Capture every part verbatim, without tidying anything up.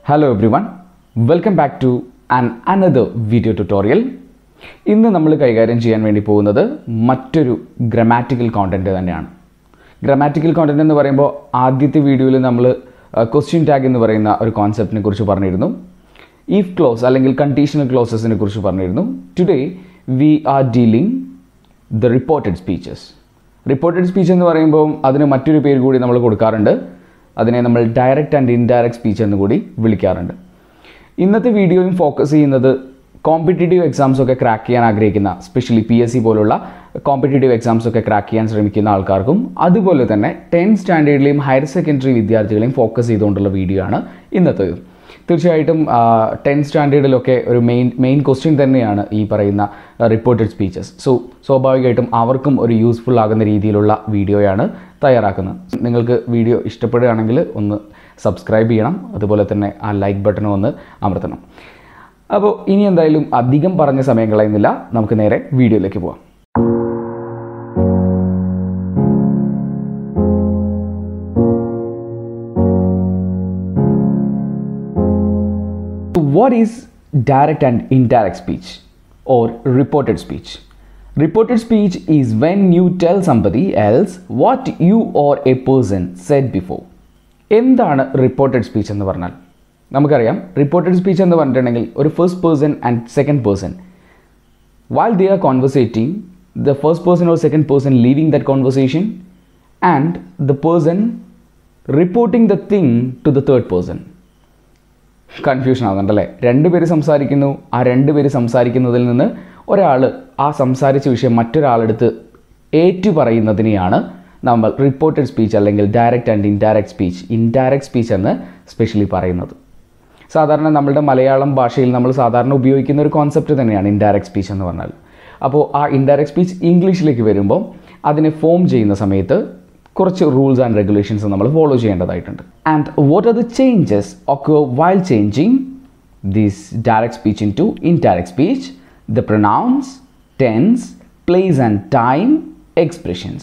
Hello everyone, welcome back to an another video tutorial. ഇന്ന് നമ്മൾ കൈകാര്യം ചെയ്യാൻ വേണ്ടി പോകുന്നത് മറ്റൊരു ഗ്രാമാറ്റിക്കൽ കോണ്ടന്റ് തന്നെയാണ്. ഗ്രാമാറ്റിക്കൽ കോണ്ടന്റ് എന്ന് പറയുമ്പോൾ ആദ്യത്തെ വീഡിയോയിൽ നമ്മൾ ക്വസ്റ്റ്യൻ ടാഗ് എന്ന് പറയുന്ന ഒരു കോൺസെപ്റ്റിനെ കുറിച്ച് പറഞ്ഞിരുന്നു. ഇഫ് ക്ലോസ് അല്ലെങ്കിൽ കണ്ടീഷണൽ ക്ലോസസിനെ കുറിച്ച് പറഞ്ഞിരുന്നു. Today we are dealing the reported speeches. Reported speech എന്ന് പറയുമ്പോൾ അതിന് മറ്റൊരു പേര് കൂടി നമ്മൾ കൊടുക്കാറുണ്ട്. അതിനെ നമ്മൾ ഡയറക്റ്റ് ആൻഡ് ഇൻഡയറക്റ്റ് സ്പീച്ച് എന്ന് കൂടി വിളിക്കാറുണ്ട്. ഇന്നത്തെ വീഡിയോയും ഫോക്കസ് ചെയ്യുന്നത് കോമ്പറ്റേറ്റീവ് എക്സാംസ് ഒക്കെ ക്രാക്ക് ചെയ്യാൻ ആഗ്രഹിക്കുന്ന, സ്പെഷ്യലി പി എസ് സി പോലുള്ള കോമ്പറ്റേറ്റീവ് എക്സാംസ് ഒക്കെ ക്രാക്ക് ചെയ്യാൻ ശ്രമിക്കുന്ന ആൾക്കാർക്കും അതുപോലെ തന്നെ ടെൻത്ത് സ്റ്റാൻഡേർഡിലെയും ഹയർ സെക്കൻഡറി വിദ്യാർത്ഥികളെയും ഫോക്കസ് ചെയ്തുകൊണ്ടുള്ള വീഡിയോ ആണ് ഇന്നത്തേത്. തീർച്ചയായിട്ടും ടെൻത്ത് സ്റ്റാൻഡേർഡിലൊക്കെ ഒരു മെയിൻ മെയിൻ ക്വസ്റ്റ്യൻ തന്നെയാണ് ഈ പറയുന്ന റിപ്പോർട്ടഡ് സ്പീച്ചസ്. സോ സ്വാഭാവികമായിട്ടും അവർക്കും ഒരു യൂസ്ഫുൾ ആകുന്ന രീതിയിലുള്ള വീഡിയോയാണ് തയ്യാറാക്കുന്നത്. നിങ്ങൾക്ക് വീഡിയോ ഇഷ്ടപ്പെടുകയാണെങ്കിൽ ഒന്ന് സബ്സ്ക്രൈബ് ചെയ്യണം, അതുപോലെ തന്നെ ആ ലൈക്ക് ബട്ടൺ ഒന്ന് അമർത്തണം. അപ്പോൾ ഇനി എന്തായാലും അധികം പറഞ്ഞ സമയം കളയുന്നില്ല, നമുക്ക് നേരെ വീഡിയോയിലേക്ക് പോവാം. What is direct and indirect speech or reported speech? Reported speech is when you tell somebody else what you or a person said before. എന്താണ് റിപ്പോർട്ടഡ് സ്പീച്ച് എന്ന് പറഞ്ഞാൽ? നമുക്കറിയാം, റിപ്പോർട്ടഡ് സ്പീച്ച് എന്ന് പറഞ്ഞിട്ടുണ്ടെങ്കിൽ ഒരു first person and second person while they are conversating, the first person or second person leaving that conversation and the person reporting the thing to the third person. Confusion ആകുന്നുണ്ടല്ലേ? രണ്ടുപേര് സംസാരിക്കുന്നു, ആ രണ്ടുപേര് സംസാരിക്കുന്നതിൽ നിന്ന് ഒരാൾ ആ സംസാരിച്ച വിഷയം മറ്റൊരാളെടുത്ത് ഏറ്റു പറയുന്നതിനെയാണ് നമ്മൾ റിപ്പോർട്ടഡ് സ്പീച്ച് അല്ലെങ്കിൽ direct and indirect speech indirect speech എന്ന് സ്പെഷ്യലി പറയുന്നത്. സാധാരണ നമ്മളുടെ മലയാളം ഭാഷയിൽ നമ്മൾ സാധാരണ ഉപയോഗിക്കുന്ന ഒരു കോൺസെപ്റ്റ് തന്നെയാണ് ഇൻഡയറക്റ്റ് സ്പീച്ച് എന്ന് പറഞ്ഞാൽ. അപ്പോൾ ആ ഇൻഡയറക്റ്റ് സ്പീച്ച് ഇംഗ്ലീഷിലേക്ക് വരുമ്പോൾ അതിനെ ഫോം ചെയ്യുന്ന സമയത്ത് കുറച്ച് റൂൾസ് ആൻഡ് റെഗുലേഷൻസ് നമ്മൾ ഫോളോ ചെയ്യേണ്ടതായിട്ടുണ്ട്. And what are the changes occur while changing this direct speech into indirect speech? The pronouns, tense, place and time, expressions.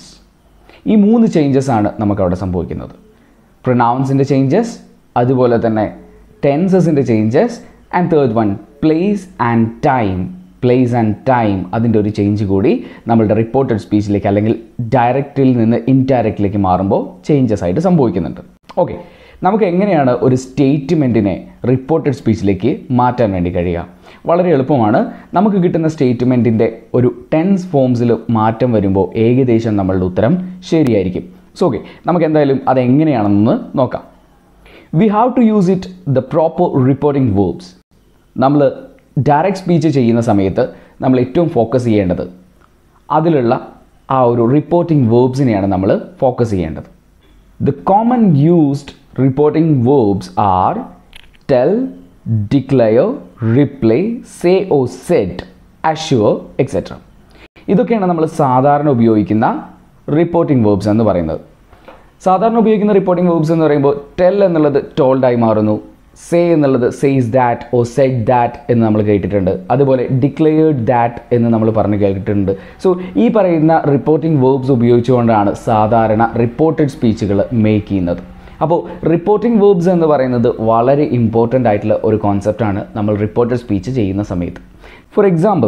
ഈ മൂന്ന് ചേഞ്ചസ് ആണ് നമുക്കവിടെ സംഭവിക്കുന്നത്. പ്രൊനൗൺസിൻ്റെ ചേഞ്ചസ്, അതുപോലെ തന്നെ ടെൻസസിൻ്റെ changes, and third one place and time. Place and time അതിൻ്റെ ഒരു ചേഞ്ച് കൂടി നമ്മളുടെ റിപ്പോർട്ടഡ് സ്പീച്ചിലേക്ക് അല്ലെങ്കിൽ ഡയറക്റ്റിൽ നിന്ന് ഇൻഡയറക്റ്റിലേക്ക് മാറുമ്പോൾ ചേഞ്ചസ് ആയിട്ട് സംഭവിക്കുന്നുണ്ട്. ഓക്കെ, നമുക്ക് എങ്ങനെയാണ് ഒരു സ്റ്റേറ്റ്മെൻറ്റിനെ റിപ്പോർട്ടഡ് സ്പീച്ചിലേക്ക് മാറ്റാൻ വേണ്ടി കഴിയുക? വളരെ എളുപ്പമാണ്. നമുക്ക് കിട്ടുന്ന സ്റ്റേറ്റ്മെൻറ്റിൻ്റെ ഒരു ടെൻസ് ഫോംസിൽ മാറ്റം വരുമ്പോൾ ഏകദേശം നമ്മളുടെ ഉത്തരം ശരിയായിരിക്കും. സോ ഓക്കെ, നമുക്ക് എന്തായാലും അതെങ്ങനെയാണെന്ന് നോക്കാം. We have to use it the proper reporting verbs. നമ്മൾ ഡയറക്റ്റ് സ്പീച്ച് ചെയ്യുന്ന സമയത്ത് നമ്മൾ ഏറ്റവും ഫോക്കസ് ചെയ്യേണ്ടത് അതിലുള്ള ആ ഒരു റിപ്പോർട്ടിംഗ് വേർബ്സിനെയാണ് നമ്മൾ ഫോക്കസ് ചെയ്യേണ്ടത്. The common used reporting verbs are tell, declare, reply, say or said, assure, etcetera. ഇതൊക്കെയാണ് നമ്മൾ സാധാരണ ഉപയോഗിക്കുന്ന റിപ്പോർട്ടിംഗ് വേർബ്സ് എന്ന് പറയുന്നത്. സാധാരണ ഉപയോഗിക്കുന്ന റിപ്പോർട്ടിംഗ് വേർബ്സ് എന്ന് പറയുമ്പോൾ ടെൽ എന്നുള്ളത് ടോൾഡായി മാറുന്നു, സേ എന്നുള്ളത് says that or said that എന്ന് നമ്മൾ കേട്ടിട്ടുണ്ട്, അതുപോലെ ഡിക്ലെയർഡ് ദാറ്റ് എന്ന് നമ്മൾ പറഞ്ഞ് കേട്ടിട്ടുണ്ട്. സോ ഈ പറയുന്ന റിപ്പോർട്ടിംഗ് വേർബ്സ് ഉപയോഗിച്ചുകൊണ്ടാണ് സാധാരണ റിപ്പോർട്ടഡ് സ്പീച്ചുകൾ മേക്ക് ചെയ്യുന്നത്. അപ്പോൾ റിപ്പോർട്ടിംഗ് വേർബ്സ് എന്ന് പറയുന്നത് വളരെ ഇമ്പോർട്ടൻ്റ് ആയിട്ടുള്ള ഒരു കോൺസെപ്റ്റാണ് നമ്മൾ റിപ്പോർട്ടഡ് സ്പീച്ച് ചെയ്യുന്ന സമയത്ത്. For example,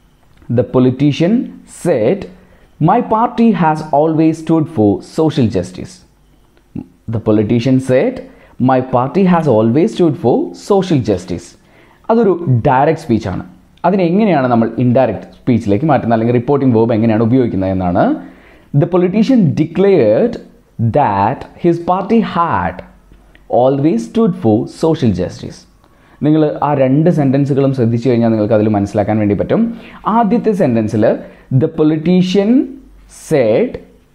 the politician said my party has always stood for social justice. The politician said my party has always stood for social justice. അതൊരു ഡയറക്റ്റ് സ്പീച്ചാണ്. അതിനെങ്ങനെയാണ് നമ്മൾ ഇൻഡയറക്റ്റ് സ്പീച്ചിലേക്ക് മാറ്റുന്നത്, അല്ലെങ്കിൽ റിപ്പോർട്ടിംഗ് വേർബ് എങ്ങനെയാണ് ഉപയോഗിക്കുന്നത് എന്നാണ്. The politician declared that his party had always stood for social justice. നിങ്ങൾ ആ രണ്ട് സെൻറ്റൻസുകളും ശ്രദ്ധിച്ചു കഴിഞ്ഞാൽ നിങ്ങൾക്ക് അതിൽ മനസ്സിലാക്കാൻ വേണ്ടി പറ്റും. ആദ്യത്തെ സെൻറ്റൻസിൽ the politician said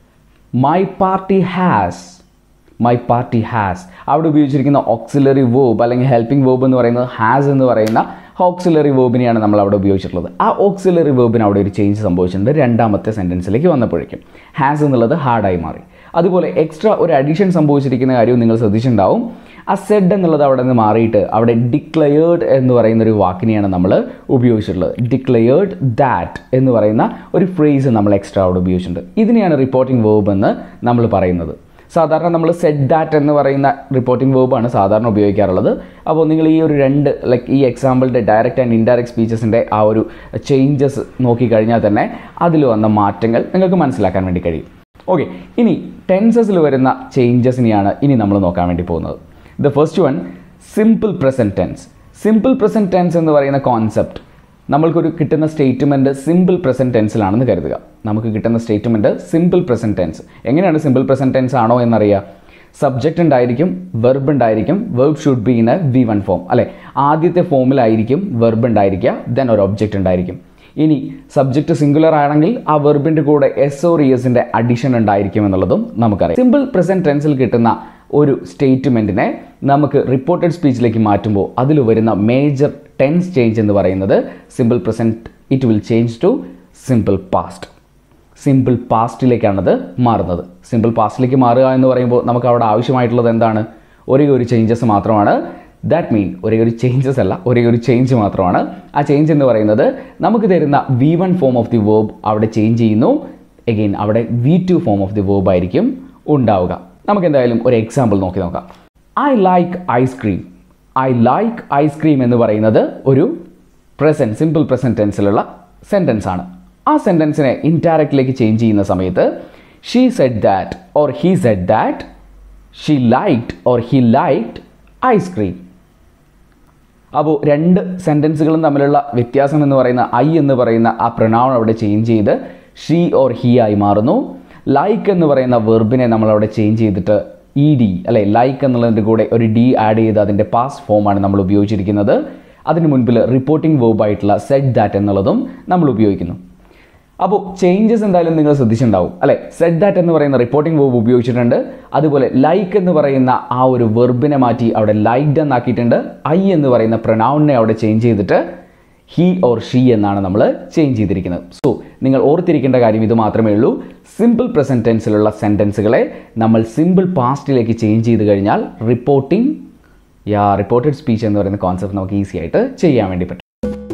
my party has my party has അവിടെ ഉപയോഗിച്ചിരിക്കുന്ന ഓക്സിലറി വേർബ് അല്ലെങ്കിൽ ഹെൽപ്പിംഗ് വേർബ് എന്ന് പറയുന്നത് ഹാസ് എന്ന് പറയുന്ന ഓക്സിലറി വേർബിനെയാണ് നമ്മൾ അവിടെ ഉപയോഗിച്ചിട്ടുള്ളത്. ആ ഓക്സിലറി വേർബിന് അവിടെ ഒരു ചേഞ്ച് സംഭവിച്ചിട്ടുണ്ട് രണ്ടാമത്തെ സെൻറ്റൻസിലേക്ക് വന്നപ്പോഴേക്കും. ഹാസ് എന്നുള്ളത് ഹാർഡായി മാറി. അതുപോലെ എക്സ്ട്രാ ഒരു അഡീഷൻ സംഭവിച്ചിരിക്കുന്ന കാര്യവും നിങ്ങൾ ശ്രദ്ധിച്ചിട്ടുണ്ടാവും. ആ സെഡ് എന്നുള്ളത് അവിടെ നിന്ന് മാറിയിട്ട് അവിടെ ഡിക്ലെയേർഡ് എന്ന് പറയുന്ന ഒരു വാക്കിനെയാണ് നമ്മൾ ഉപയോഗിച്ചിട്ടുള്ളത്. ഡിക്ലെയേർഡ് ദാറ്റ് എന്ന് പറയുന്ന ഒരു ഫ്രേസ് നമ്മൾ എക്സ്ട്രാ അവിടെ ഉപയോഗിച്ചിട്ടുണ്ട്. ഇതിനെയാണ് റിപ്പോർട്ടിംഗ് വേർബ് എന്ന് നമ്മൾ പറയുന്നത്. സാധാരണ നമ്മൾ സെഡ് ദാറ്റ് എന്ന് പറയുന്ന റിപ്പോർട്ടിംഗ് വേർബാണ് സാധാരണ ഉപയോഗിക്കാറുള്ളത്. അപ്പോൾ നിങ്ങൾ ഈ ഒരു രണ്ട് ലൈക്ക് ഈ എക്സാമ്പിളിൻ്റെ ഡയറക്റ്റ് ആൻഡ് ഇൻഡയറക്റ്റ് സ്പീച്ചസിൻ്റെ ആ ഒരു ചേഞ്ചസ് നോക്കിക്കഴിഞ്ഞാൽ തന്നെ അതിൽ വന്ന മാറ്റങ്ങൾ നിങ്ങൾക്ക് മനസ്സിലാക്കാൻ വേണ്ടി കഴിയും. ഓക്കെ, ഇനി ടെൻസസിൽ വരുന്ന ചേഞ്ചസിനെയാണ് ഇനി നമ്മൾ നോക്കാൻ വേണ്ടി പോകുന്നത്. The first one, simple present tense. Simple present tense എന്ന് പറയുന്ന കോൺസെപ്റ്റ്, നമ്മൾക്കൊരു കിട്ടുന്ന സ്റ്റേറ്റ്മെൻറ്റ് സിമ്പിൾ പ്രസൻറ്റ് ടെൻസിലാണെന്ന് കരുതുക. നമുക്ക് കിട്ടുന്ന സ്റ്റേറ്റ്മെൻറ്റ് സിമ്പിൾ പ്രസൻറ്റ് ടെൻസ്. എങ്ങനെയാണ് സിമ്പിൾ പ്രസൻറ്റ് ടെൻസ് ആണോ എന്നറിയുക? സബ്ജക്റ്റ് ഉണ്ടായിരിക്കും, വെർബ് ഉണ്ടായിരിക്കും, verb should be in a V one form അല്ലേ. ആദ്യത്തെ ഫോമിലായിരിക്കും വെർബ് ഉണ്ടായിരിക്കുക, ദെൻ ഒരു ഒബ്ജക്റ്റ് ഉണ്ടായിരിക്കും. ഇനി സബ്ജക്റ്റ് സിംഗുലർ ആണെങ്കിൽ ആ വെർബിൻ്റെ കൂടെ എസ് ഓർ ഇഎസിൻ്റെ അഡീഷൻ ഉണ്ടായിരിക്കും എന്നുള്ളതും നമുക്കറിയാം. സിമ്പിൾ പ്രസൻറ്റ് ടെൻസിൽ കിട്ടുന്ന ഒരു സ്റ്റേറ്റ്മെൻറ്റിനെ നമുക്ക് റിപ്പോർട്ടഡ് സ്പീച്ചിലേക്ക് മാറ്റുമ്പോൾ അതിൽ വരുന്ന മേജർ ടെൻസ് ചേഞ്ച് എന്ന് പറയുന്നത് simple present it will change to simple past. Simple പാസ്റ്റിലേക്കാണത് മാറുന്നത്. സിമ്പിൾ പാസ്റ്റിലേക്ക് മാറുക എന്ന് പറയുമ്പോൾ നമുക്ക് അവിടെ ആവശ്യമായിട്ടുള്ളത് എന്താണ്? ഒരേ ഒരു ചേഞ്ചസ് മാത്രമാണ്. ദാറ്റ് മീൻ ഒരേ ഒരു ചേഞ്ചസ് അല്ല, ഒരേ ഒരു ചേഞ്ച് മാത്രമാണ്. ആ ചേഞ്ച് എന്ന് പറയുന്നത് നമുക്ക് തരുന്ന V one form of the verb അവിടെ ചേഞ്ച് ചെയ്യുന്നു. എഗെയിൻ അവിടെ V two form of the verb ആയിരിക്കും ഉണ്ടാവുക. നമുക്ക് എന്തായാലും ഒരു എക്സാമ്പിൾ നോക്കി നോക്കാം. I like ice cream. I like ice cream എന്ന് പറയുന്നത് ഒരു പ്രസൻറ്റ് സിമ്പിൾ പ്രസൻറ്റ് ടെൻസിലുള്ള സെൻറ്റൻസ് ആണ്. ആ സെൻറ്റൻസിനെ ഇൻഡയറക്റ്റിലേക്ക് ചേഞ്ച് ചെയ്യുന്ന സമയത്ത് she said that or he said that, she liked or he liked ice cream. അപ്പോൾ രണ്ട് സെൻറ്റൻസുകളും തമ്മിലുള്ള വ്യത്യാസം എന്ന് പറയുന്ന ഐ എന്ന് പറയുന്ന ആ പ്രൊനൗൺ അവിടെ ചേഞ്ച് ചെയ്ത് ഷീ ഓർ ഹി ആയി മാറുന്നു. ലൈക്ക് എന്ന് പറയുന്ന വെർബിനെ നമ്മളവിടെ ചേഞ്ച് ചെയ്തിട്ട് ഇ ഡി അല്ലെ, ലൈക്ക് എന്നുള്ളതിൻ്റെ കൂടെ ഒരു ഡി ആഡ് ചെയ്ത് അതിൻ്റെ പാസ്റ്റ് ഫോമാണ് നമ്മൾ ഉപയോഗിച്ചിരിക്കുന്നത്. അതിന് മുൻപിൽ റിപ്പോർട്ടിംഗ് വേർബായിട്ടുള്ള സെഡ് ദാറ്റ് എന്നുള്ളതും നമ്മൾ ഉപയോഗിക്കുന്നു. അപ്പോൾ ചേഞ്ചസ് എന്തായാലും നിങ്ങൾ ശ്രദ്ധിച്ചിട്ടുണ്ടാവും അല്ലേ. സെഡ് ദാറ്റ് എന്ന് പറയുന്ന റിപ്പോർട്ടിംഗ് വേർബ് ഉപയോഗിച്ചിട്ടുണ്ട്. അതുപോലെ ലൈക്ക് എന്ന് പറയുന്ന ആ ഒരു വെർബിനെ മാറ്റി അവിടെ ലൈക്ഡ് എന്നാക്കിയിട്ടുണ്ട്. ഐ എന്ന് പറയുന്ന പ്രൊനൗണിനെ അവിടെ ചേഞ്ച് ചെയ്തിട്ട് ഹി ഓർ ഷീ എന്നാണ് നമ്മൾ ചേഞ്ച് ചെയ്തിരിക്കുന്നത്. സോ നിങ്ങൾ ഓർത്തിരിക്കേണ്ട കാര്യം ഇത് മാത്രമേ ഉള്ളൂ. സിമ്പിൾ പ്രസൻറ്റ് ടെൻസിലുള്ള സെൻറ്റൻസുകളെ നമ്മൾ സിമ്പിൾ പാസ്റ്റിലേക്ക് ചേഞ്ച് ചെയ്ത് കഴിഞ്ഞാൽ റിപ്പോർട്ടിംഗ് യാ റിപ്പോർട്ടഡ് സ്പീച്ച് എന്ന് പറയുന്ന കോൺസെപ്റ്റ് നമുക്ക് ഈസി ആയിട്ട് ചെയ്യാൻ വേണ്ടി പറ്റും.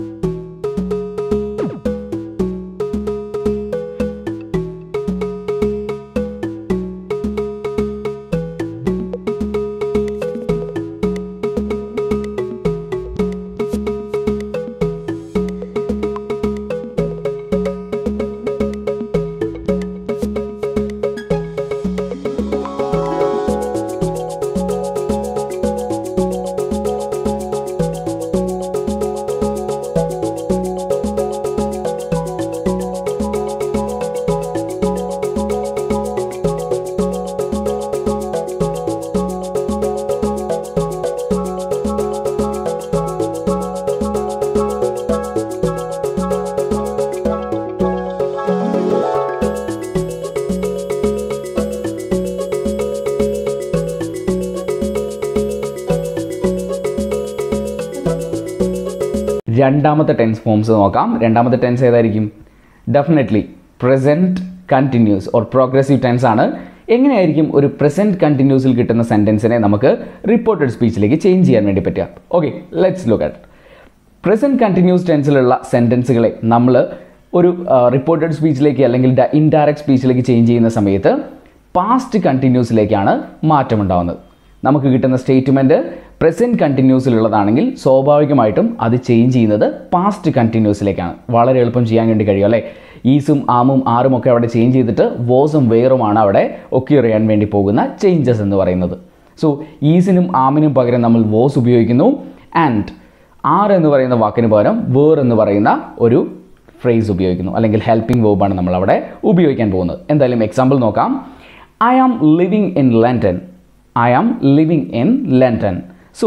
രണ്ടാമത്തെ ടെൻസ് ഫോംസ് നോക്കാം. രണ്ടാമത്തെ ടെൻസ് ഏതായിരിക്കും? Definitely present continuous or progressive tense ആണ്. എങ്ങനെയായിരിക്കും ഒരു പ്രസൻറ്റ് കണ്ടിന്യൂസിൽ കിട്ടുന്ന സെൻറ്റൻസിനെ നമുക്ക് റിപ്പോർട്ടഡ് സ്പീച്ചിലേക്ക് ചേഞ്ച് ചെയ്യാൻ വേണ്ടി പറ്റുക? Okay, let's look at present continuous ടെൻസിലുള്ള സെൻറ്റൻസുകളെ നമ്മൾ ഒരു റിപ്പോർട്ടഡ് സ്പീച്ചിലേക്ക് അല്ലെങ്കിൽ ഇൻഡയറക്റ്റ് സ്പീച്ചിലേക്ക് ചേഞ്ച് ചെയ്യുന്ന സമയത്ത് പാസ്റ്റ് കണ്ടിന്യൂസിലേക്കാണ് മാറ്റമുണ്ടാകുന്നത്. നമുക്ക് കിട്ടുന്ന സ്റ്റേറ്റ്മെൻറ്റ് പ്രസൻറ്റ് കണ്ടിന്യൂസിലുള്ളതാണെങ്കിൽ സ്വാഭാവികമായിട്ടും അത് ചേഞ്ച് ചെയ്യുന്നത് പാസ്റ്റ് കണ്ടിന്യൂസിലേക്കാണ്. വളരെ എളുപ്പം ചെയ്യാൻ വേണ്ടി കഴിയും അല്ലേ. ഈസും ആമും ആറും ഒക്കെ അവിടെ ചേഞ്ച് ചെയ്തിട്ട് വോസും വേറുമാണ് അവിടെ ഒക്യൂർ ചെയ്യാൻ വേണ്ടി പോകുന്ന ചേഞ്ചസ് എന്ന് പറയുന്നത്. സോ ഈസിനും ആമിനും പകരം നമ്മൾ വോസ് ഉപയോഗിക്കുന്നു. ആൻഡ് ആർ എന്ന് പറയുന്ന വാക്കിന് പകരം വേർ എന്ന് പറയുന്ന ഒരു ഫ്രേസ് ഉപയോഗിക്കുന്നു, അല്ലെങ്കിൽ ഹെൽപ്പിംഗ് വേർബാണ് നമ്മളവിടെ ഉപയോഗിക്കാൻ പോകുന്നത്. എന്തായാലും എക്സാമ്പിൾ നോക്കാം. I am living in London. I am living in London. So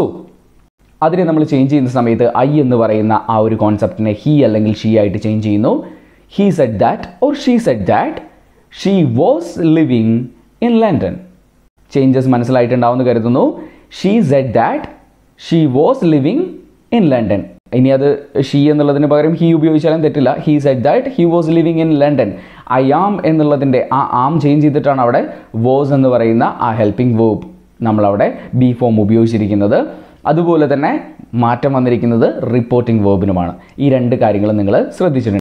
അതിനെ നമ്മൾ ചേഞ്ച് ചെയ്യുന്ന സമയത്ത് ഐ എന്ന് പറയുന്ന ആ ഒരു കോൺസെപ്റ്റിനെ ഹി അല്ലെങ്കിൽ ഷീ ആയിട്ട് ചേഞ്ച് ചെയ്യുന്നു. He said that or she said that she was living in London. Changes മനസ്സിലായിട്ടുണ്ടാവുമെന്ന് കരുതുന്നു. She said that she was living in London. ഇനി അത് ഷീ എന്നുള്ളതിന് പകരം ഹി ഉപയോഗിച്ചാലും തെറ്റില്ല. He said that he was living in London. I am എന്നുള്ളതിൻ്റെ ആ ആം ചേഞ്ച് ചെയ്തിട്ടാണ് അവിടെ വാസ് എന്ന് പറയുന്ന ആ ഹെൽപ്പിംഗ് വേർബ് നമ്മളവിടെ ബി ഫോം ഉപയോഗിച്ചിരിക്കുന്നത്. അതുപോലെ തന്നെ മാറ്റം വന്നിരിക്കുന്നത് റിപ്പോർട്ടിംഗ് വേർബിനുമാണ്. ഈ രണ്ട് കാര്യങ്ങളും നിങ്ങൾ ശ്രദ്ധിച്ചിട്ടുണ്ട്.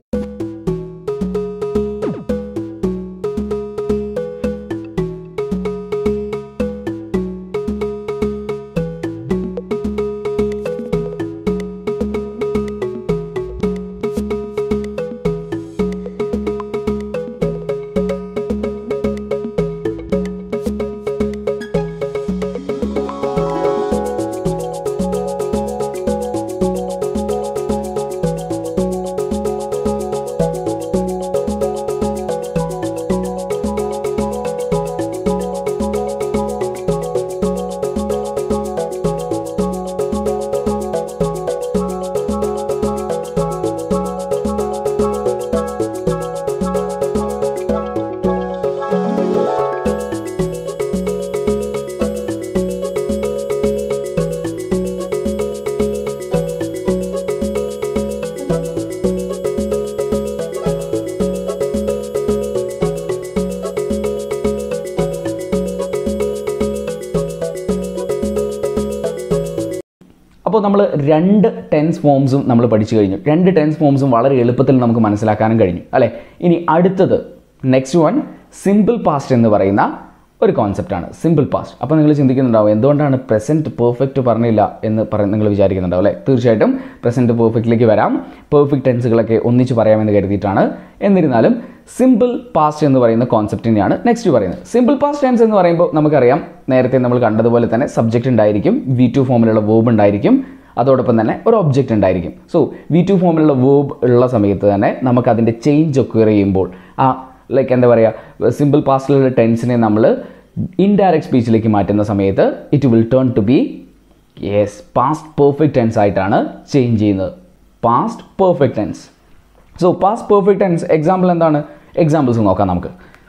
അപ്പോൾ നമ്മൾ രണ്ട് ടെൻസ് ഫോംസും നമ്മൾ പഠിച്ചു കഴിഞ്ഞു. രണ്ട് ടെൻസ് ഫോംസും വളരെ എളുപ്പത്തിൽ നമുക്ക് മനസ്സിലാക്കാനും കഴിഞ്ഞു അല്ലേ. ഇനി അടുത്തത് നെക്സ്റ്റ് വൺ സിമ്പിൾ പാസ്റ്റ് എന്ന് പറയുന്ന ഒരു കോൺസെപ്റ്റാണ് സിമ്പിൾ പാസ്റ്റ്. അപ്പോൾ നിങ്ങൾ ചിന്തിക്കുന്നുണ്ടാവും എന്തുകൊണ്ടാണ് പ്രസൻറ്റ് പെർഫെക്റ്റ് പറഞ്ഞില്ല എന്ന് പറ നിങ്ങൾ വിചാരിക്കുന്നുണ്ടാവും അല്ലേ. തീർച്ചയായിട്ടും പ്രസൻറ്റ് പെർഫെക്റ്റിലേക്ക് വരാം. പെർഫെക്റ്റ് ടെൻസുകളൊക്കെ ഒന്നിച്ച് പറയാമെന്ന് കരുതിയിട്ടാണ്. എന്നിരുന്നാലും സിമ്പിൾ പാസ്റ്റ് എന്ന് പറയുന്ന കോൺസെപ്റ്റിനെയാണ് നെക്സ്റ്റ് പറയുന്നത്. സിമ്പിൾ പാസ്റ്റ് ടെൻസ് എന്ന് പറയുമ്പോൾ നമുക്കറിയാം നേരത്തെ നമ്മൾ കണ്ടതുപോലെ തന്നെ സബ്ജക്റ്റ് ഉണ്ടായിരിക്കും, വി ടു ഫോമിലുള്ള വേർബ് ഉണ്ടായിരിക്കും, അതോടൊപ്പം തന്നെ ഒരു ഒബ്ജക്റ്റ് ഉണ്ടായിരിക്കും. സോ വി ടു ഫോമിലുള്ള വേർബ് ഉള്ള സമയത്ത് തന്നെ നമുക്ക് അതിൻ്റെ ചേഞ്ച് ഒക്വയർ ചെയ്യുമ്പോൾ ആ ലൈക്ക് എന്താ പറയുക സിമ്പിൾ പാസ്റ്റിലുള്ള ടെൻസിനെ നമ്മൾ ഇൻഡയറക്റ്റ് സ്പീച്ചിലേക്ക് മാറ്റുന്ന സമയത്ത് it will turn to be yes past perfect tense ആയിട്ടാണ് ചേഞ്ച് ചെയ്യുന്നത്. Past perfect tense. So past perfect tense example എന്താണ്? എക്സാമ്പിൾസ് നോക്കാം നമുക്ക്.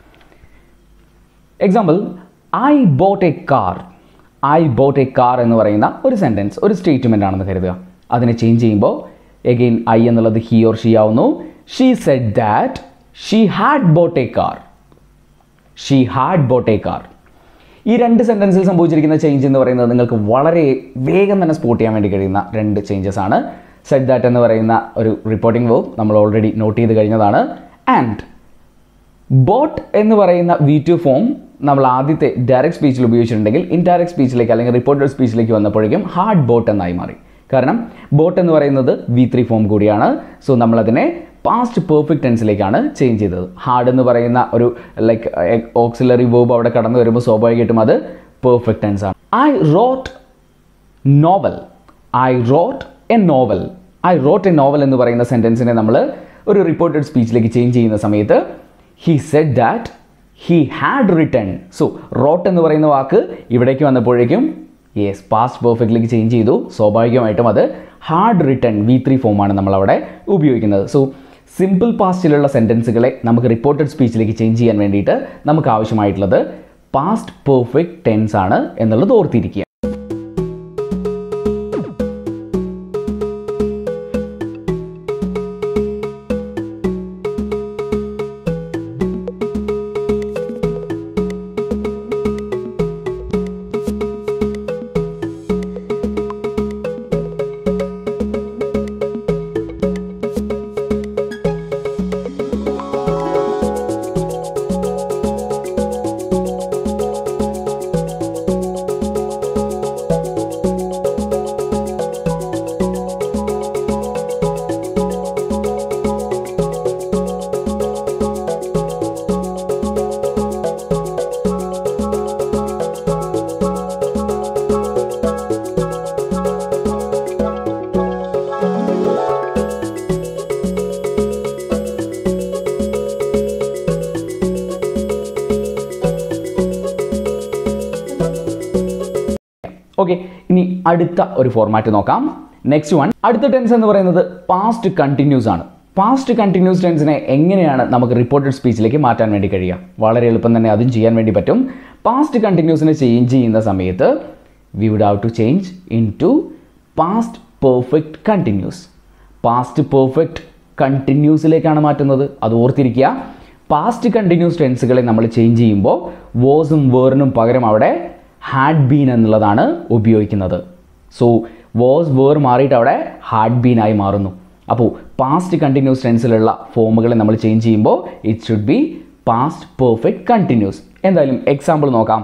Example I bought a car. I bought a car എന്ന് പറയുന്ന ഒരു സെൻറ്റൻസ് ഒരു സ്റ്റേറ്റ്മെൻ്റ് ആണെന്ന് കരുതുക. അതിനെ ചേഞ്ച് ചെയ്യുമ്പോൾ എഗെയിൻ ഐ എന്നുള്ളത് ഹി ഓർ ഷീ ആവുന്നു. She said that she had bought a car. She had bought a car. ഈ രണ്ട് സെൻറ്റൻസിൽ സംഭവിച്ചിരിക്കുന്ന ചേഞ്ച് എന്ന് പറയുന്നത് നിങ്ങൾക്ക് വളരെ വേഗം തന്നെ സ്പോട്ട് ചെയ്യാൻ വേണ്ടി കഴിയുന്ന രണ്ട് ചേഞ്ചസ് ആണ്. സെഡ് ദാറ്റ് എന്ന് പറയുന്ന ഒരു റിപ്പോർട്ടിംഗ് വേർബ് നമ്മൾ ഓൾറെഡി നോട്ട് ചെയ്ത് കഴിഞ്ഞതാണ്. ആൻഡ് ബോട്ട് എന്ന് പറയുന്ന വി ടു ഫോം നമ്മൾ ആദ്യത്തെ ഡയറക്റ്റ് സ്പീച്ചിൽ ഉപയോഗിച്ചിട്ടുണ്ടെങ്കിൽ ഇൻഡയറക്റ്റ് സ്പീച്ചിലേക്ക് അല്ലെങ്കിൽ റിപ്പോർട്ടഡ് സ്പീച്ചിലേക്ക് വന്നപ്പോഴേക്കും ഹാർഡ് ബോട്ട് എന്നായി മാറി. കാരണം ബോട്ട് എന്ന് പറയുന്നത് വി ത്രീ ഫോം കൂടിയാണ്. സോ നമ്മളതിനെ പാസ്റ്റ് പെർഫെക്റ്റ് ടെൻസിലേക്കാണ് ചേഞ്ച് ചെയ്തത്. ഹാർഡ് എന്ന് പറയുന്ന ഒരു ലൈക്ക് ഓക്സിലറി വേർബ് അവിടെ കടന്നു വരുമ്പോൾ സ്വാഭാവികമായിട്ടും അത് പെർഫെക്റ്റ് ടെൻസ് ആണ്. I wrote novel. I wrote a novel. I wrote a novel എന്ന് പറയുന്ന സെൻറ്റൻസിനെ നമ്മൾ ഒരു റിപ്പോർട്ടഡ് സ്പീച്ചിലേക്ക് ചേഞ്ച് ചെയ്യുന്ന സമയത്ത് he said that he had written. So wrote എന്ന് പറയുന്ന വാക്ക് ഇവിടേക്ക് വന്നപ്പോഴേക്കും യെസ് പാസ്റ്റ് പെർഫെക്റ്റിലേക്ക് ചേഞ്ച് ചെയ്തു. സ്വാഭാവികമായിട്ടും അത് ഹാഡ് റിട്ടൺ വി ത്രീ ഫോമാണ് നമ്മളവിടെ ഉപയോഗിക്കുന്നത്. സോ സിമ്പിൾ പാസ്റ്റിലുള്ള സെൻറ്റൻസുകളെ നമുക്ക് റിപ്പോർട്ടഡ് സ്പീച്ചിലേക്ക് ചേഞ്ച് ചെയ്യാൻ വേണ്ടിയിട്ട് നമുക്ക് ആവശ്യമായിട്ടുള്ളത് പാസ്റ്റ് പെർഫെക്റ്റ് ടെൻസ് ആണ് എന്നുള്ളത് ഓർത്തിരിക്കുക. ഓക്കെ, ഇനി അടുത്ത ഒരു ഫോർമാറ്റ് നോക്കാം. നെക്സ്റ്റ് വൺ അടുത്ത ടെൻസ് എന്ന് പറയുന്നത് പാസ്റ്റ് കണ്ടിന്യൂസ് ആണ്. പാസ്റ്റ് കണ്ടിന്യൂസ് ടെൻസിനെ എങ്ങനെയാണ് നമുക്ക് റിപ്പോർട്ടഡ് സ്പീച്ചിലേക്ക് മാറ്റാൻ വേണ്ടി കഴിയുക? വളരെ എളുപ്പം തന്നെ അതും ചെയ്യാൻ വേണ്ടി പറ്റും. പാസ്റ്റ് കണ്ടിന്യൂസിനെ ചേഞ്ച് ചെയ്യുന്ന സമയത്ത് we would have to change into past perfect continuous. Past perfect കണ്ടിന്യൂസിലേക്കാണ് മാറ്റുന്നത്. അത് ഓർത്തിരിക്കുക. പാസ്റ്റ് കണ്ടിന്യൂസ് ടെൻസുകളെ നമ്മൾ ചേഞ്ച് ചെയ്യുമ്പോൾ വോസും വേറിനും പകരം അവിടെ ഹാഡ് ബീൻ എന്നുള്ളതാണ് ഉപയോഗിക്കുന്നത്. സോ വോസ് വേർ മാറിയിട്ട് അവിടെ ഹാഡ് ബീൻ ആയി മാറുന്നു. അപ്പോൾ പാസ്റ്റ് കണ്ടിന്യൂസ് ടെൻസിലുള്ള ഫോമുകളെ നമ്മൾ ചേഞ്ച് ചെയ്യുമ്പോൾ it should be past perfect continuous. എന്തായാലും എക്സാമ്പിൾ നോക്കാം.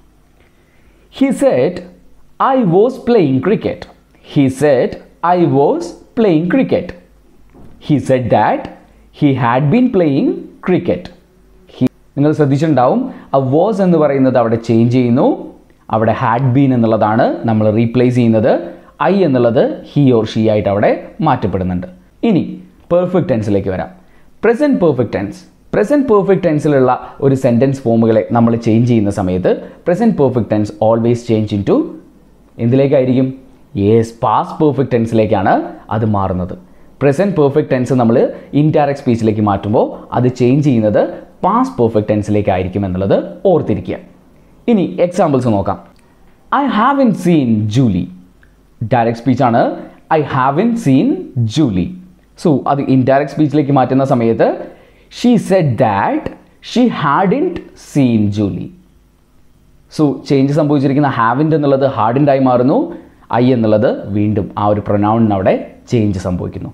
He said I was playing cricket. He said I was playing cricket. He said that he had been playing cricket. നിങ്ങൾ ശ്രദ്ധിച്ചിട്ടുണ്ടാവും ആ വാസ് എന്ന് പറയുന്നത് അവിടെ ചേഞ്ച് ചെയ്യുന്നു. അവിടെ ഹാഡ് ബീൻ എന്നുള്ളതാണ് നമ്മൾ റീപ്ലേസ് ചെയ്യുന്നത്. ഐ എന്നുള്ളത് ഹി ഓർ ഷീ ആയിട്ട് അവിടെ മാറ്റപ്പെടുന്നുണ്ട്. ഇനി പെർഫെക്റ്റ് ടെൻസിലേക്ക് വരാം. Present perfect tense. Present perfect ടെൻസിലുള്ള ഒരു സെൻറ്റൻസ് ഫോമുകളെ നമ്മൾ ചേഞ്ച് ചെയ്യുന്ന സമയത്ത് present perfect tense always change into എന്തിലേക്കായിരിക്കും? യെസ്, പാസ്റ്റ് പെർഫെക്റ്റ് ടെൻസിലേക്കാണ് അത് മാറുന്നത്. പ്രസൻറ്റ് പെർഫെക്റ്റ് ടെൻസ് നമ്മൾ ഇൻഡയറക്റ്റ് സ്പീച്ചിലേക്ക് മാറ്റുമ്പോൾ അത് ചേഞ്ച് ചെയ്യുന്നത് പാസ്റ്റ് പെർഫെക്റ്റ് ടെൻസിലേക്കായിരിക്കും എന്നുള്ളത് ഓർത്തിരിക്കുക. ഇനി എക്സാമ്പിൾസ് നോക്കാം. I haven't seen Julie. Direct സ്പീച്ചാണ്. I haven't seen Julie. So അത് ഇൻഡയറക്റ്റ് സ്പീച്ചിലേക്ക് മാറ്റുന്ന സമയത്ത് she said that she hadn't seen Julie. So change സംഭവിച്ചിരിക്കുന്ന ഹാവിൻറ്റ് എന്നുള്ളത് ഹാഡിൻ്റ് ആയി മാറുന്നു. ഐ എന്നുള്ളത് വീണ്ടും ആ ഒരു പ്രൊനൗണിന് അവിടെ ചേഞ്ച് സംഭവിക്കുന്നു.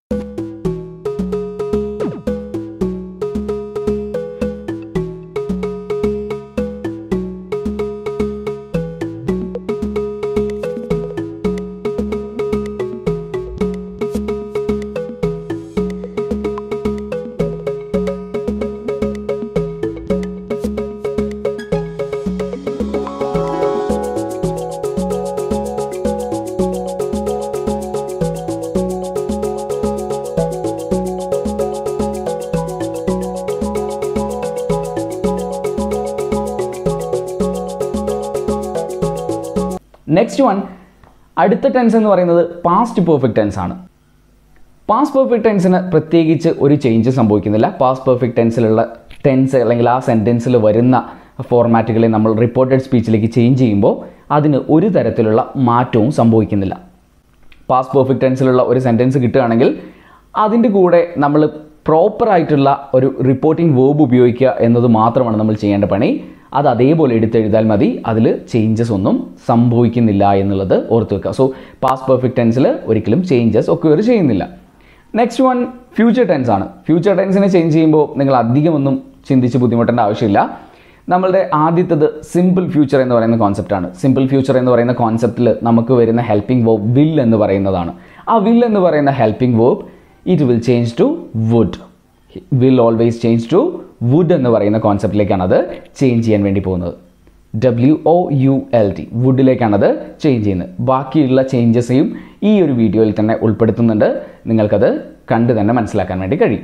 നെക്സ്റ്റ് വൺ, അടുത്ത ടെൻസ് എന്ന് പറയുന്നത് പാസ്റ്റ് പെർഫെക്റ്റ് ടെൻസ് ആണ്. പാസ്റ്റ് പെർഫെക്റ്റ് ടെൻസിന് പ്രത്യേകിച്ച് ഒരു ചേഞ്ച് സംഭവിക്കുന്നില്ല. പാസ്റ്റ് പെർഫെക്റ്റ് ടെൻസിലുള്ള ടെൻസ് അല്ലെങ്കിൽ ആ സെൻറ്റൻസിൽ വരുന്ന ഫോർമാറ്റുകളെ നമ്മൾ റിപ്പോർട്ടഡ് സ്പീച്ചിലേക്ക് ചേഞ്ച് ചെയ്യുമ്പോൾ അതിന് ഒരു തരത്തിലുള്ള മാറ്റവും സംഭവിക്കുന്നില്ല. പാസ്റ്റ് പെർഫെക്റ്റ് ടെൻസിലുള്ള ഒരു സെൻറ്റൻസ് കിട്ടുകയാണെങ്കിൽ അതിൻ്റെ കൂടെ നമ്മൾ പ്രോപ്പറായിട്ടുള്ള ഒരു റിപ്പോർട്ടിംഗ് വേർബ് ഉപയോഗിക്കുക എന്നത് മാത്രമാണ് നമ്മൾ ചെയ്യേണ്ട പണി. അത് അതേപോലെ എടുത്തെഴുതാൽ മതി, അതിൽ ചേഞ്ചസ് ഒന്നും സംഭവിക്കുന്നില്ല എന്നുള്ളത് ഓർത്ത് വെക്കുക. സോ പാസ്റ്റ് പെർഫെക്റ്റ് ടെൻസിൽ ഒരിക്കലും ചേഞ്ചസ് ഒക്കെ ഒരു ചെയ്യുന്നില്ല. നെക്സ്റ്റ് വൺ ഫ്യൂച്ചർ ടെൻസ് ആണ്. ഫ്യൂച്ചർ ടെൻസിനെ ചേഞ്ച് ചെയ്യുമ്പോൾ നിങ്ങൾ അധികമൊന്നും ചിന്തിച്ച് ബുദ്ധിമുട്ടേണ്ട ആവശ്യമില്ല. നമ്മളുടെ ആദ്യത്തത് സിമ്പിൾ ഫ്യൂച്ചർ എന്ന് പറയുന്ന കോൺസെപ്റ്റാണ്. സിമ്പിൾ ഫ്യൂച്ചർ എന്ന് പറയുന്ന കോൺസെപ്റ്റിൽ നമുക്ക് വരുന്ന ഹെൽപ്പിംഗ് വേർബ് വിൽ എന്ന് പറയുന്നതാണ്. ആ വിൽ എന്ന് പറയുന്ന helping verb it will change to would. Will always change to would എന്ന് പറയുന്ന കോൺസെപ്റ്റിലേക്കാണ് അത് ചേഞ്ച് ചെയ്യാൻ വേണ്ടി പോകുന്നത്. W O U L T വുഡിലേക്കാണ് അത് ചേഞ്ച് ചെയ്യുന്നത്. ബാക്കിയുള്ള ചേഞ്ചസെയും ഈ ഒരു വീഡിയോയിൽ തന്നെ ഉൾപ്പെടുത്തുന്നുണ്ട്. നിങ്ങൾക്കത് കണ്ട് തന്നെ മനസ്സിലാക്കാൻ വേണ്ടി കഴിയും.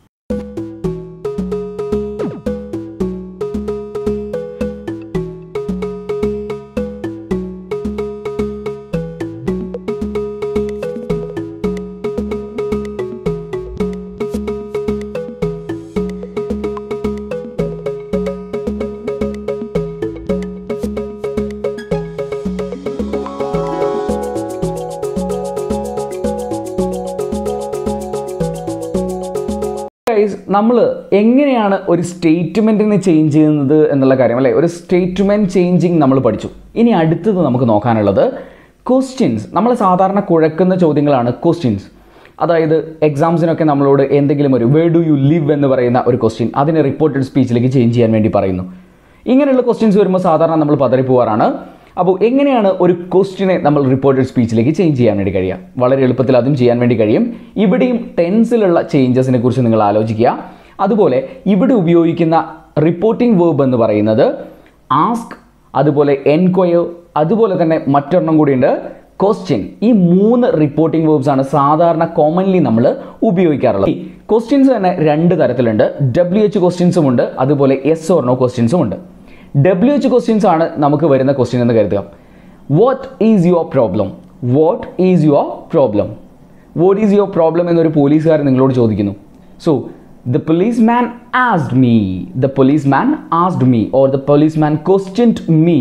നമ്മൾ എങ്ങനെയാണ് ഒരു സ്റ്റേറ്റ്മെൻറ്റിനെ ചേഞ്ച് ചെയ്യുന്നത് എന്നുള്ള കാര്യം അല്ലേ, ഒരു സ്റ്റേറ്റ്മെൻറ്റ് ചേഞ്ചിങ് നമ്മൾ പഠിച്ചു. ഇനി അടുത്തത് നമുക്ക് നോക്കാനുള്ളത് ക്വസ്റ്റ്യൻസ്. നമ്മൾ സാധാരണ കുഴക്കുന്ന ചോദ്യങ്ങളാണ് ക്വസ്റ്റ്യൻസ്. അതായത് എക്സാംസിനൊക്കെ നമ്മളോട് എന്തെങ്കിലും ഒരു വേർ ഡു യു ലിവ് എന്ന് പറയുന്ന ഒരു ക്വസ്റ്റ്യൻ അതിനെ റിപ്പോർട്ടഡ് സ്പീച്ചിലേക്ക് ചേഞ്ച് ചെയ്യാൻ വേണ്ടി പറയുന്നു. ഇങ്ങനെയുള്ള ക്വസ്റ്റ്യൻസ് വരുമ്പോൾ സാധാരണ നമ്മൾ പതറിപ്പോവാറാണ്. അപ്പോൾ എങ്ങനെയാണ് ഒരു ക്വസ്റ്റിനെ നമ്മൾ റിപ്പോർട്ടഡ് സ്പീച്ചിലേക്ക് ചേഞ്ച് ചെയ്യാൻ വേണ്ടി കഴിയുക? വളരെ എളുപ്പത്തിൽ അതും ചെയ്യാൻ വേണ്ടി കഴിയും. ഇവിടെയും ടെൻസിലുള്ള ചേഞ്ചസിനെ കുറിച്ച് നിങ്ങൾ ആലോചിക്കുക. അതുപോലെ ഇവിടെ ഉപയോഗിക്കുന്ന റിപ്പോർട്ടിംഗ് വേർബ് എന്ന് പറയുന്നത് ആസ്ക്, അതുപോലെ എൻക്വയർ, അതുപോലെ തന്നെ മറ്റൊരെണ്ണം കൂടിയുണ്ട് ക്വസ്റ്റ്യൻ. ഈ മൂന്ന് റിപ്പോർട്ടിംഗ് വേർബ്സ് ആണ് സാധാരണ കോമൺലി നമ്മൾ ഉപയോഗിക്കാറുള്ളത്. ക്വസ്റ്റ്യൻസ് തന്നെ രണ്ട് തരത്തിലുണ്ട്. ഡബ്ല്യു എച്ച് ക്വസ്റ്റ്യൻസും ഉണ്ട്, അതുപോലെ യെസ് ഓർ നോ ക്വസ്റ്റ്യൻസും ഉണ്ട്. ഡബ്ല്യു എച്ച് ക്വസ്റ്റ്യൻസ് ആണ് നമുക്ക് വരുന്ന ക്വസ്റ്റ്യൻ എന്ന് കരുതുക. What is your problem? What is your problem? What is your problem എന്നൊരു പോലീസുകാരൻ നിങ്ങളോട് ചോദിക്കുന്നു. So the policeman asked me, the policeman asked me or the policeman questioned me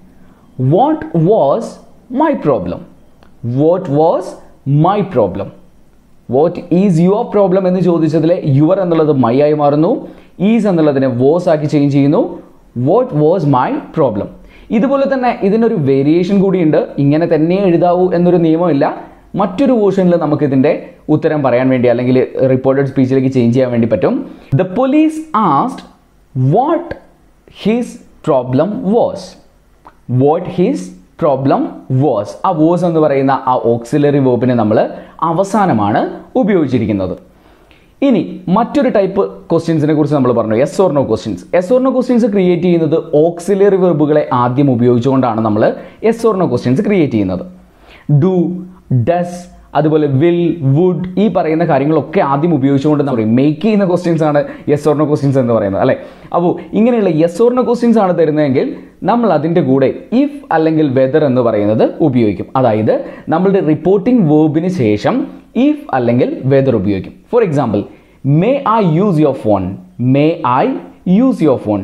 what was my problem? What was my problem? What is your problem എന്ന് ചോദിച്ചതിലെ your എന്നുള്ളത് my ആയി മാറുന്നു, is എന്നുള്ളതിനെ വാസ് ആക്കി ചേഞ്ച് ചെയ്യുന്നു. What was my problem. ഇതുപോലെ തന്നെ ഇതിനൊരു വേരിയേഷൻ കൂടിയുണ്ട്. ഇങ്ങനെ തന്നെ എഴുതാവൂ എന്നൊരു നിയമമില്ല. മറ്റൊരു വേർഷനിൽ നമുക്കിതിൻ്റെ ഉത്തരം പറയാൻ വേണ്ടി അല്ലെങ്കിൽ റിപ്പോർട്ടഡ് സ്പീച്ചിലേക്ക് ചേഞ്ച് ചെയ്യാൻ വേണ്ടി പറ്റും. The police asked what his problem was. What his problem was. ആ വാസ് എന്ന് പറയുന്ന ആ ഓക്സിലറി വേർബിനെ നമ്മൾ അവസാനമാണ് ഉപയോഗിച്ചിരിക്കുന്നത്. ഇനി മറ്റൊരു ടൈപ്പ് ക്വസ്റ്റ്യൻസിനെ കുറിച്ച് നമ്മൾ പറഞ്ഞു, yes or no questions. Yes or no questions create ചെയ്യുന്നത് ഓക്സിലറി വെർബുകളെ ആദ്യം ഉപയോഗിച്ചുകൊണ്ടാണ് നമ്മൾ yes or no questions create ചെയ്യുന്നത്. ഡു, ഡസ്, അതുപോലെ വിൽ, വുഡ്, ഈ പറയുന്ന കാര്യങ്ങളൊക്കെ ആദ്യം ഉപയോഗിച്ചുകൊണ്ട് നമ്മൾ മേക്ക് ചെയ്യുന്ന ക്വസ്റ്റ്യൻസ് ആണ് യെസ് ഓർ നോ ക്വസ്റ്റ്യൻസ് എന്ന് പറയുന്നത് അല്ലേ. അപ്പോൾ ഇങ്ങനെയുള്ള യെസ് ഓർ നോ ക്വസ്റ്റ്യൻസ് ആണ് തരുന്നതെങ്കിൽ നമ്മൾ അതിൻ്റെ കൂടെ ഇഫ് അല്ലെങ്കിൽ വെദർ എന്ന് പറയുന്നത് ഉപയോഗിക്കും. അതായത് നമ്മളുടെ റിപ്പോർട്ടിംഗ് വേർബിന് ശേഷം ഇഫ് അല്ലെങ്കിൽ വെദർ ഉപയോഗിക്കും. For example, may I use your phone? May I use your phone?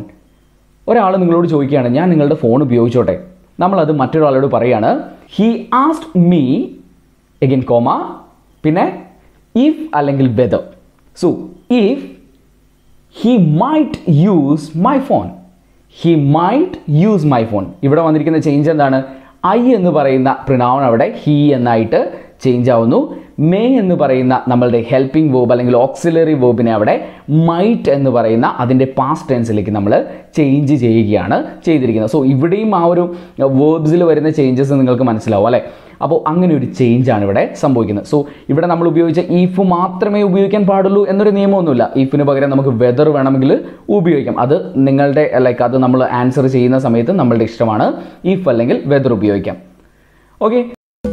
ഒരാൾ നിങ്ങളോട് ചോദിക്കുകയാണ് ഞാൻ നിങ്ങളുടെ ഫോൺ ഉപയോഗിച്ചോട്ടെ. നമ്മളത് മറ്റൊരാളോട് പറയുകയാണ് he asked me, again comma, പിന്നെ ഇഫ് അല്ലെങ്കിൽ whether. So if he might use my phone, he might use my phone. ഇവിടെ വന്നിരിക്കുന്ന ചേഞ്ച് എന്താണ്? ഐ എന്ന് പറയുന്ന പ്രിനൗൺ അവിടെ ഹി എന്നായിട്ട് ചേഞ്ച് ആവുന്നു. മേ എന്ന് പറയുന്ന നമ്മളുടെ ഹെൽപ്പിംഗ് വേർബ് അല്ലെങ്കിൽ ഓക്സിലറി വേർബിനെ അവിടെ മൈറ്റ് എന്ന് പറയുന്ന അതിൻ്റെ പാസ്റ്റ് ടെൻസിലേക്ക് നമ്മൾ ചേഞ്ച് ചെയ്യുകയാണ് ചെയ്തിരിക്കുന്നത്. സോ ഇവിടെയും ആ ഒരു വേർബ്സിൽ വരുന്ന ചേഞ്ചസ് നിങ്ങൾക്ക് മനസ്സിലാവും അല്ലേ. അപ്പോൾ അങ്ങനെ ഒരു ചേഞ്ചാണ് ഇവിടെ സംഭവിക്കുന്നത്. സോ ഇവിടെ നമ്മൾ ഉപയോഗിച്ച ഈഫ് മാത്രമേ ഉപയോഗിക്കാൻ പാടുള്ളൂ എന്നൊരു നിയമമൊന്നുമില്ല. ഈഫിന് പകരം നമുക്ക് വെദർ വേണമെങ്കിൽ ഉപയോഗിക്കാം. അത് നിങ്ങളുടെ ലൈക്ക് അത് നമ്മൾ ആൻസർ ചെയ്യുന്ന സമയത്ത് നമ്മളുടെ ഇഷ്ടമാണ്. ഈഫ് അല്ലെങ്കിൽ വെദർ ഉപയോഗിക്കാം. ഓക്കെ.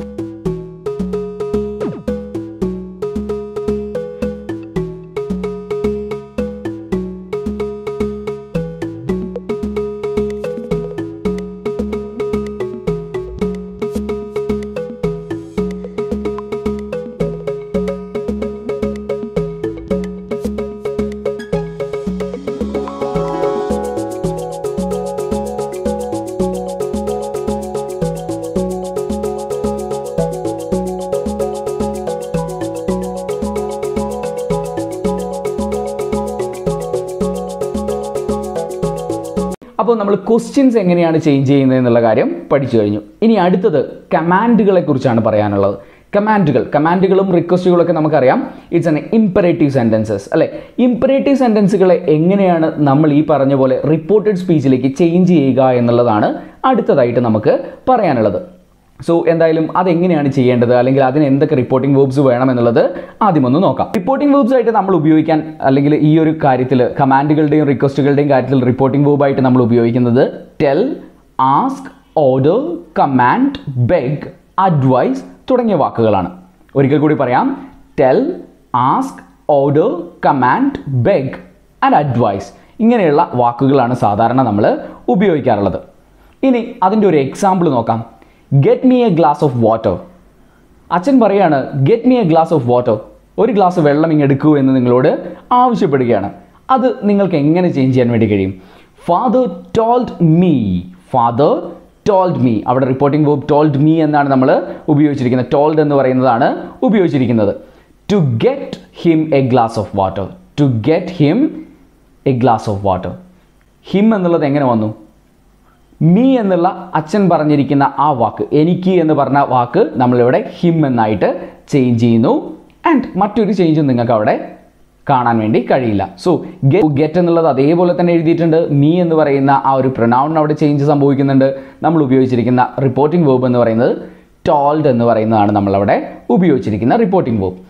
അപ്പോൾ നമ്മൾ ക്വസ്റ്റ്യൻസ് എങ്ങനെയാണ് ചേഞ്ച് ചെയ്യുന്നത് എന്നുള്ള കാര്യം പഠിച്ചു കഴിഞ്ഞു. ഇനി അടുത്തത് കമാൻഡുകളെ കുറിച്ചാണ് പറയാനുള്ളത്. കമാൻഡുകൾ കമാൻഡുകളും റിക്വസ്റ്റുകളൊക്കെ നമുക്കറിയാം. ഇറ്റ്സ് ആൻ ഇംപറേറ്റീവ് സെൻറ്റൻസസ് അല്ലേ. ഇംപറേറ്റീവ് സെൻറ്റൻസുകളെ എങ്ങനെയാണ് നമ്മൾ ഈ പറഞ്ഞ പോലെ റിപ്പോർട്ടഡ് സ്പീച്ചിലേക്ക് ചേഞ്ച് ചെയ്യുക എന്നുള്ളതാണ് അടുത്തതായിട്ട് നമുക്ക് പറയാനുള്ളത്. സോ എന്തായാലും അതെങ്ങനെയാണ് ചെയ്യേണ്ടത്, അല്ലെങ്കിൽ അതിന് എന്തൊക്കെ റിപ്പോർട്ടിംഗ് വേർബ്സ് വേണം എന്നുള്ളത് ആദ്യം ഒന്ന് നോക്കാം. റിപ്പോർട്ടിംഗ് വേർബ്സ് ആയിട്ട് നമ്മൾ ഉപയോഗിക്കാൻ അല്ലെങ്കിൽ ഈ ഒരു കാര്യത്തിൽ കമാൻഡുകളുടെയും റിക്വസ്റ്റുകളുടെയും കാര്യത്തിൽ റിപ്പോർട്ടിംഗ് വേർബായിട്ട് നമ്മൾ ഉപയോഗിക്കുന്നത് tell, ask, order, command, beg, advise തുടങ്ങിയ വാക്കുകളാണ്. ഒരിക്കൽ കൂടി പറയാം. Tell, ask, order, command, beg and advise ഇങ്ങനെയുള്ള വാക്കുകളാണ് സാധാരണ നമ്മൾ ഉപയോഗിക്കാറുള്ളത്. ഇനി അതിൻ്റെ ഒരു എക്സാമ്പിൾ നോക്കാം. Get me a glass of water. അച്ഛൻ പറയാണ് get me a glass of water, ഒരു ഗ്ലാസ് വെള്ളം ഇങ്ങ് എടുക്കൂ എന്ന് നിങ്ങളോട് ആവശ്യപ്പെടുകയാണ്. അത് നിങ്ങൾക്ക് എങ്ങനെ ചേഞ്ച് ചെയ്യാൻ വേണ്ടി കഴിയും? Father told me. Father told me. അവിടെ റിപ്പോർട്ടിംഗ് വേർബ് ടോൾഡ് മീ എന്നാണ് നമ്മൾ ഉപയോഗിച്ചിരിക്കുന്നത്. ടോൾഡ് എന്ന് പറയുന്നതാണ് ഉപയോഗിച്ചിരിക്കുന്നത്. To get him a glass of water. To get him a glass of water. Him എന്നുള്ളത് എങ്ങനെ വന്നു? മീ എന്നുള്ള അച്ഛൻ പറഞ്ഞിരിക്കുന്ന ആ വാക്ക്, എനിക്ക് എന്ന് പറഞ്ഞ വാക്ക് നമ്മളിവിടെ ഹിം എന്നായിട്ട് ചേഞ്ച് ചെയ്യുന്നു. ആൻഡ് മറ്റൊരു ചേഞ്ചും നിങ്ങൾക്ക് അവിടെ കാണാൻ വേണ്ടി കഴിയില്ല. സോ ഗെറ്റ് എന്നുള്ളത് അതേപോലെ തന്നെ എഴുതിയിട്ടുണ്ട്. മീ എന്ന് പറയുന്ന ആ ഒരു പ്രൊനൗൺ അവിടെ ചേഞ്ച് സംഭവിക്കുന്നുണ്ട്. നമ്മൾ ഉപയോഗിച്ചിരിക്കുന്ന റിപ്പോർട്ടിംഗ് വേർബ് എന്ന് പറയുന്നത് ടോൾഡ് എന്ന് പറയുന്നതാണ് നമ്മളവിടെ ഉപയോഗിച്ചിരിക്കുന്ന റിപ്പോർട്ടിംഗ് വേർബ്.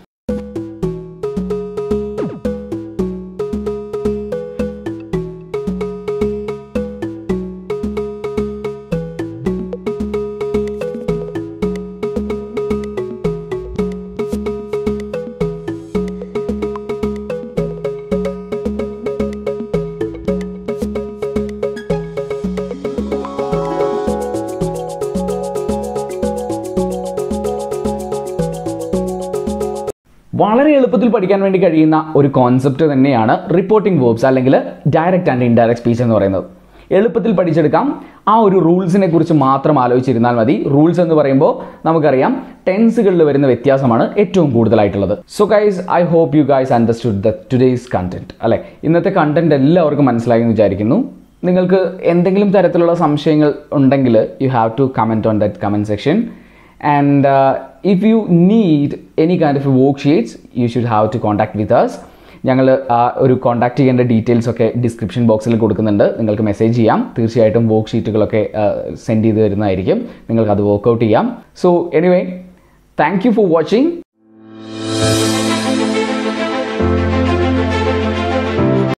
വളരെ എളുപ്പത്തിൽ പഠിക്കാൻ വേണ്ടി കഴിയുന്ന ഒരു കോൺസെപ്റ്റ് തന്നെയാണ് റിപ്പോർട്ടിംഗ് വേർബ്സ് അല്ലെങ്കിൽ ഡയറക്റ്റ് ആൻഡ് ഇൻഡയറക്റ്റ് സ്പീച്ച് എന്ന് പറയുന്നത്. എളുപ്പത്തിൽ പഠിച്ചെടുക്കാം. ആ ഒരു റൂൾസിനെ കുറിച്ച് മാത്രം ആലോചിച്ചിരുന്നാൽ മതി. റൂൾസ് എന്ന് പറയുമ്പോൾ നമുക്കറിയാം ടെൻസുകളിൽ വരുന്ന വ്യത്യാസമാണ് ഏറ്റവും കൂടുതലായിട്ടുള്ളത്. So guys, I hope you guys understood the today's content അല്ലേ. ഇന്നത്തെ കണ്ടന്റ് എല്ലാവർക്കും മനസ്സിലായി എന്ന് വിചാരിക്കുന്നു. നിങ്ങൾക്ക് എന്തെങ്കിലും തരത്തിലുള്ള സംശയങ്ങൾ ഉണ്ടെങ്കിൽ you have to comment on that comment section. And uh, if you need any kind of worksheets, you should have to contact with us. ഞങ്ങൾ ആ ഒരു കോൺടാക്ട് ചെയ്യേണ്ട ഡീറ്റെയിൽസ് ഒക്കെ ഡിസ്ക്രിപ്ഷൻ ബോക്സിൽ കൊടുക്കുന്നുണ്ട്. നിങ്ങൾക്ക് മെസ്സേജ് ചെയ്യാം. തീർച്ചയായിട്ടും വർക്ക് ഷീറ്റുകളൊക്കെ സെൻഡ് ചെയ്ത് തരുന്നതായിരിക്കും. നിങ്ങൾക്ക് അത് വർക്കൗട്ട് ചെയ്യാം. So anyway, thank you for watching.